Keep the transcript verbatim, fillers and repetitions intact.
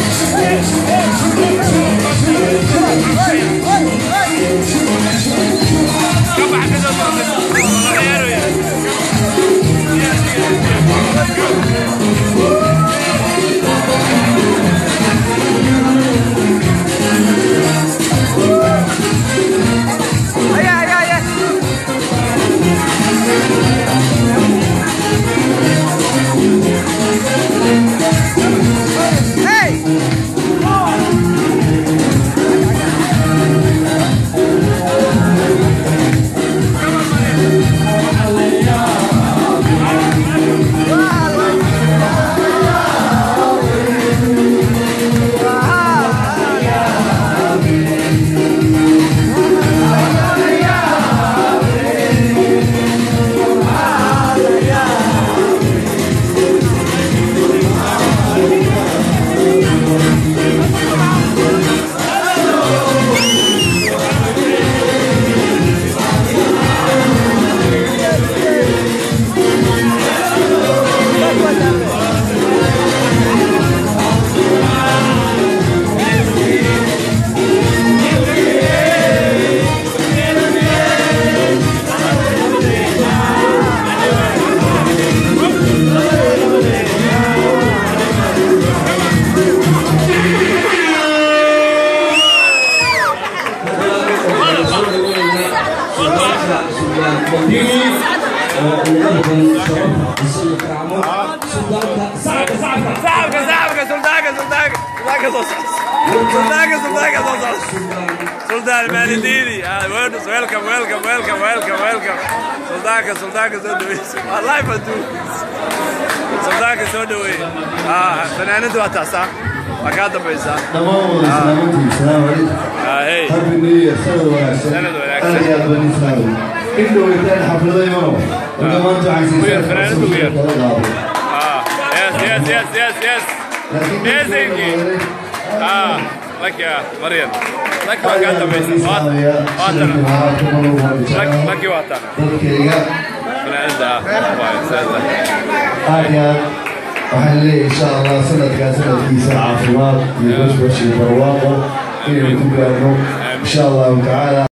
Sultan Malidini, welcome, welcome, welcome, welcome, welcome. Sultan, Sultan is on the way. Life and do. Sultan is on the way. Ah, فنانة واتاسا. مكاتب بيسا. تمام. السلام عليكم. آه هي. حبي النية سنة ولا سنة. سنة ولا سنة. أنا يا بني سلام. إنه يتان حفلة يوم. وإنما أنتوا عايزين. وير فنانة وير. آه. Yes, yes, yes, yes, yes. Amazing. آه. لك يا مريم. لك مكاتب بيسا. واتر. لك لك واتر. فنانة. واي سنة. آه waxaan leeyahay insha Allah sanadka sanadkiisa caafimaad iyo bashbash iyo barwaaqo inuu ku gaarno insha Allah ta'ala